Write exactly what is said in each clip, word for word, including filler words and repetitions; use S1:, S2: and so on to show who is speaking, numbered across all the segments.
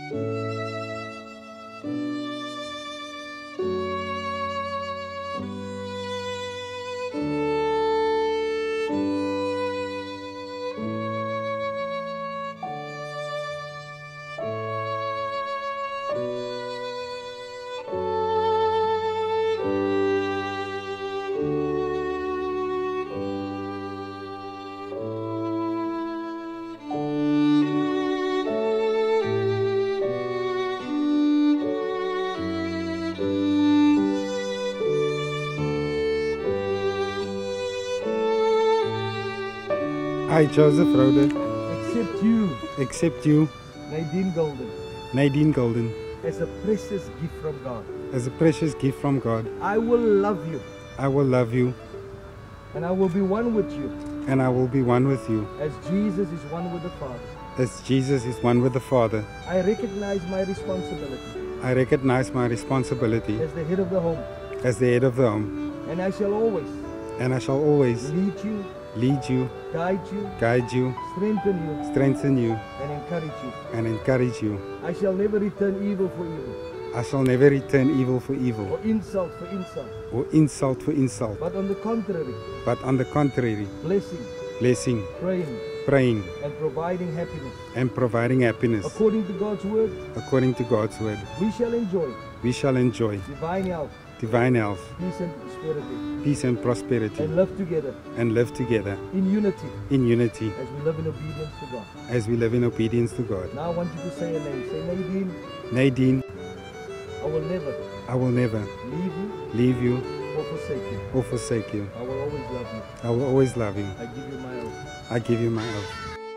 S1: I, Joseph Rode,
S2: accept you,
S1: accept you,
S2: Nadine Golden,
S1: Nadine Golden,
S2: as a precious gift from God.
S1: as a precious gift from God.
S2: I will love you,
S1: I will love you,
S2: and I will be one with you,
S1: and I will be one with you,
S2: as Jesus is one with the Father.
S1: as Jesus is one with the Father.
S2: I recognize my responsibility
S1: I recognize my responsibility
S2: as the head of the home,
S1: as the head of the home,
S2: and I shall always
S1: and I shall always
S2: lead you,
S1: lead you,
S2: guide you,
S1: guide you,
S2: strengthen you,
S1: strengthen you,
S2: and encourage you.
S1: and encourage you.
S2: I shall never return evil for evil,
S1: I shall never return evil for evil,
S2: or insult for insult,
S1: or insult for insult,
S2: but on the contrary,
S1: but on the contrary,
S2: blessing,
S1: blessing,
S2: praying,
S1: praying,
S2: and providing happiness.
S1: and providing happiness.
S2: According to God's word,
S1: According to God's word,
S2: we shall enjoy
S1: we shall enjoy
S2: divine health,
S1: divine health,
S2: peace and prosperity,
S1: peace and prosperity,
S2: and live together
S1: and live together
S2: in unity
S1: in unity
S2: as we live in obedience to God.
S1: as we live in obedience to God.
S2: Now I want you to say a name. Say, Nadine,
S1: Nadine,
S2: I will never
S1: I will never
S2: leave you
S1: leave you
S2: or forsake you.
S1: or forsake you.
S2: I will always love you.
S1: I will always love you.
S2: I give you my oath.
S1: I give you my oath.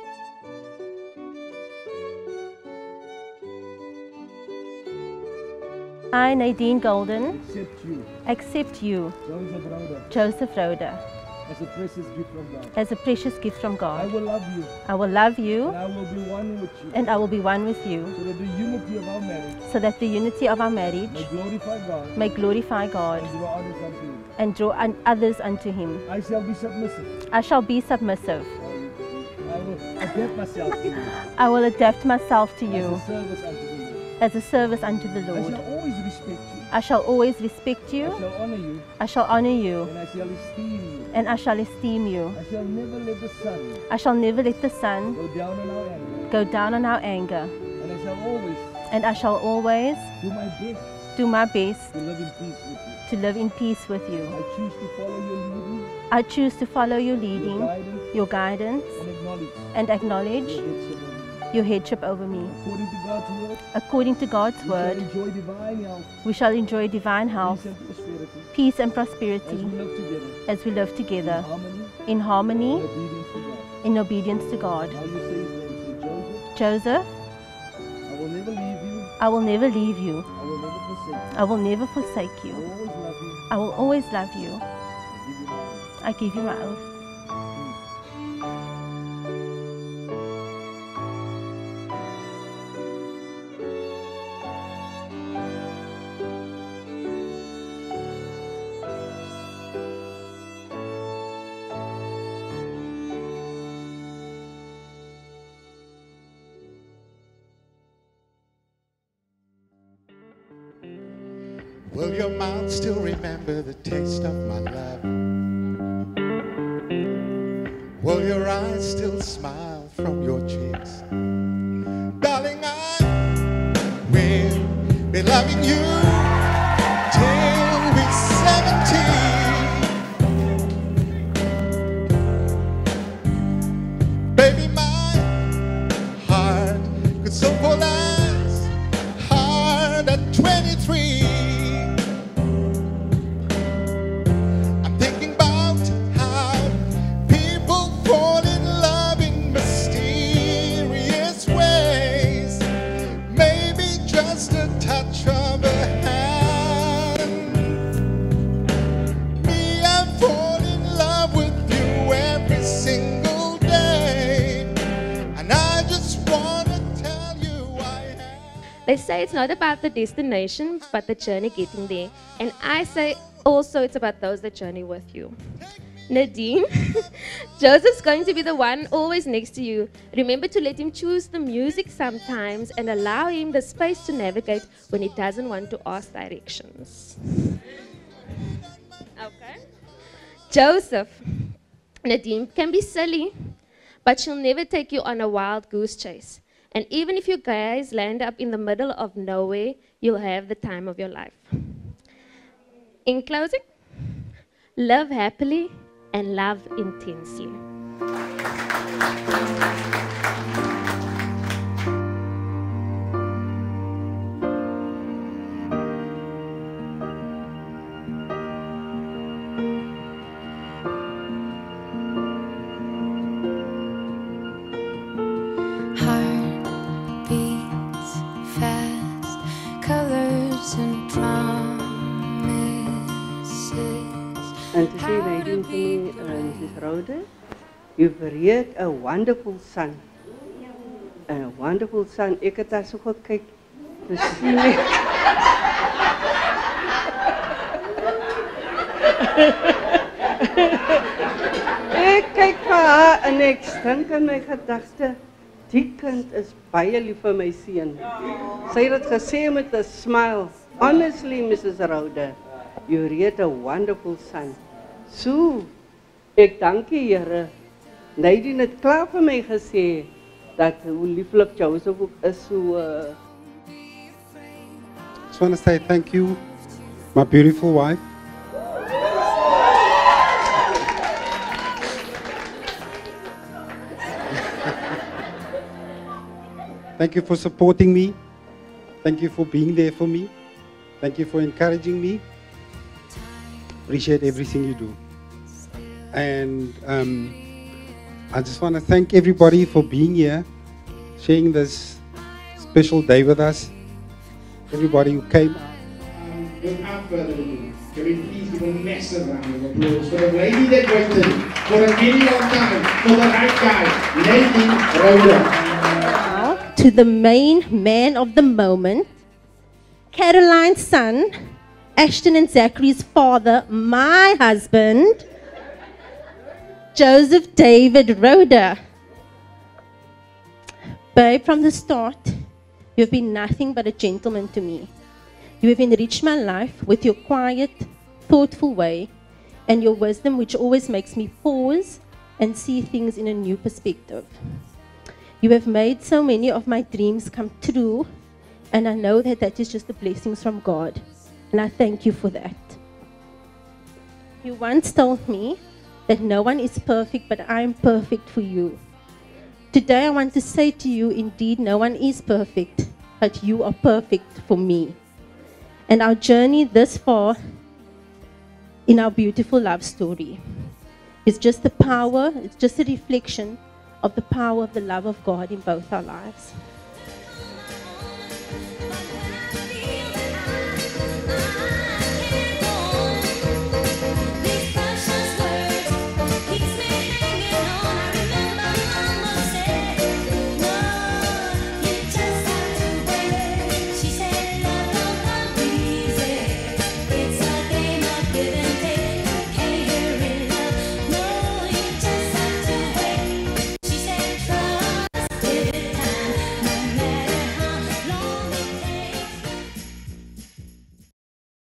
S3: I, Nadine Golden,
S2: Accept you,
S3: accept you,
S2: Joseph Rode,
S3: Joseph Rode,
S2: as a precious gift from God.
S3: as a precious gift from
S2: I
S3: God.
S2: will love you,
S3: I will love you,
S2: and I will be one with you,
S3: and I will be one with you,
S2: so that the unity of our marriage
S3: so that the unity of our marriage
S2: may glorify God
S3: may glorify God
S2: and draw others unto Him.
S3: and draw un- others unto Him.
S2: I shall be submissive.
S3: I shall be submissive.
S2: I will adapt myself to you
S3: I will adapt myself to
S2: as
S3: you
S2: a service unto the Lord.
S3: as a service unto the
S2: I shall
S3: Lord.
S2: always respect you.
S3: I shall always respect
S2: I
S3: you,
S2: shall honor you,
S3: I shall honor you,
S2: and I shall esteem you.
S3: and I shall esteem you.
S2: I shall never let the sun
S3: I shall never let the sun
S2: go down on our anger,
S3: go down on our anger,
S2: and I shall always
S3: and I shall always
S2: do my best
S3: do my best
S2: to live in peace with you.
S3: to live in peace with you.
S2: I choose to follow your leading,
S3: I choose to follow your
S2: your
S3: leading,
S2: guidance,
S3: your guidance,
S2: and acknowledge
S3: and acknowledge
S2: your headship over me.
S3: your headship over me.
S2: According to God's word,
S3: According to God's
S2: we shall
S3: word,
S2: enjoy divine health,
S3: we shall enjoy divine
S2: peace,
S3: health,
S2: and prosperity
S3: peace, and
S2: as
S3: prosperity
S2: we live together
S3: as we live
S2: in
S3: together
S2: harmony
S3: in harmony,
S2: and obedience to God.
S3: in obedience to God.
S2: Now you say his name. Say, Joseph,
S3: Joseph,
S2: I will never leave you.
S3: I will never leave you.
S2: I will never forsake you.
S3: I will never forsake
S2: I
S3: you.
S2: will always love you.
S3: I will always love you.
S2: I give you my oath.
S3: I give you my oath.
S4: Will your mouth still remember the taste of my love? Will your eyes still smile from your cheeks? Darling, I will be loving you till we're seventeen. Baby, my heart could so pull as hard at twenty-three.
S5: They say it's not about the destination, but the journey getting there. And I say also it's about those that journey with you. Nadine, Joseph's going to be the one always next to you. Remember to let him choose the music sometimes and allow him the space to navigate when he doesn't want to ask directions. Okay. Joseph, Nadine can be silly, but she'll never take you on a wild goose chase. And even if you guys land up in the middle of nowhere, you'll have the time of your life. In closing, love happily and love intensely.
S6: Heart beats fast, colors and promises.
S7: And to say, Nadine, for me, uh, Missus Rhoda, you've reared a wonderful son. A wonderful son. Ek het daar so gekyk te sien. Ek kyk vir haar en ek dink in my gedagte, die kind is baie lief vir my seun. Sy het dit gesê met 'n smile. Honestly, Missus Rhoda, you reared a wonderful son. So, ek dank die Here. Nadine het klaar vir my gesê dat hoe lieflik Joseph ook is so. Uh...
S1: Just want to say thank you, my beautiful wife. Thank you for supporting me. Thank you for being there for me. Thank you for encouraging me. Appreciate everything you do. And um, I just want to thank everybody for being here, sharing this special day with us. Everybody who came.
S8: Um, without further ado, can we please give a massive round of applause for the lady that waited for a very long time for the right guy, Nadine Rhoda.
S9: To the main man of the moment, Caroline's son, Ashton and Zachary's father, my husband, Joseph David Rhoda. Babe, from the start, you've been nothing but a gentleman to me. You have enriched my life with your quiet, thoughtful way and your wisdom, which always makes me pause and see things in a new perspective. You have made so many of my dreams come true, and I know that that is just the blessings from God, and I thank you for that. You once told me that no one is perfect, but I am perfect for you. Today I want to say to you, indeed, no one is perfect, but you are perfect for me. And our journey this far in our beautiful love story is just the power, it's just a reflection of the power of the love of God in both our lives.